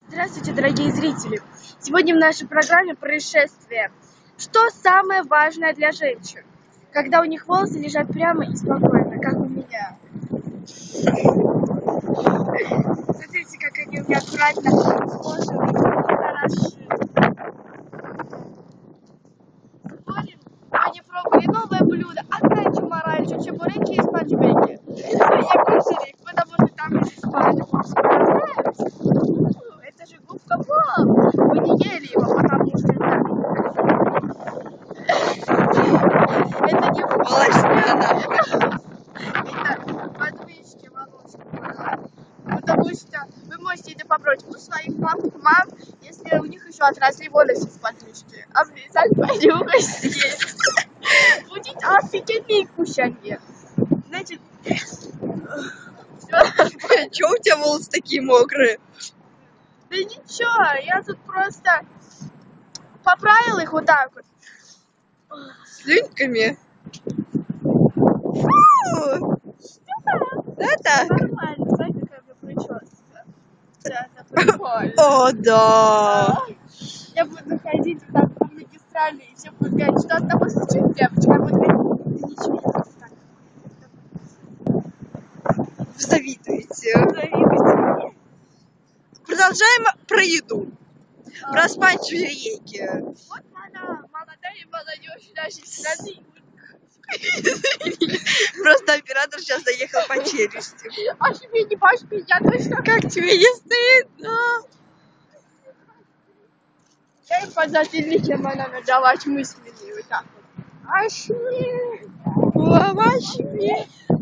Здравствуйте, дорогие зрители! Сегодня в нашей программе происшествие. Что самое важное для женщин, когда у них волосы лежат прямо и спокойно, как у меня? Смотрите, как они у меня аккуратно сложены, хороши. Они пробовали новое блюдо, знаете, моральчик, чебуреки и спанчбеки. Я кушали их, потому что там есть спанч. Это же губка Боб. Вы не ели его, потому что это не волосняна. Это подвижки волос. Потому что вы можете это попробовать у своих мам, если у них еще отросли волосы с подвижки. Обрезать, понюхать, съесть. Будет офигенное кушанье. Значит, Чего у тебя волосы такие мокрые? да ничего, я тут просто поправила их вот так вот. Слюньками? Да так? Нормально, смотри, какая у меня прическа. Да, это прикольно. О, да. Я буду ходить вот так по магистрали, и все будут говорить, что от того случилась девочка. Я буду говорить, да ничего, я просто так. Завидуете. Завидуйте. Продолжаем про еду. Про спанчбеки. Вот она, молодая молодежь нашей страны. Просто оператор сейчас доехал по челюсти. Аж мне не башь меня точно. Как тебе не стыдно? Я им подзатыльник, чем она надавать мысленные вот так вот. Аж мне. Вообще.